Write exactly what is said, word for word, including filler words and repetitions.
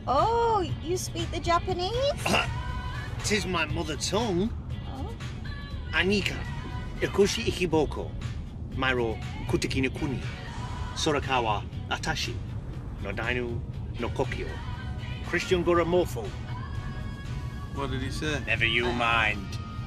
Oh, you speak the Japanese? Tis my mother tongue. Oh. Anika, ikoshi ikiboko, mairo kuteki no kuni, sorakawa atashi, no dainu no kokyo, Christian Goramorpho. What did he say? Never you mind.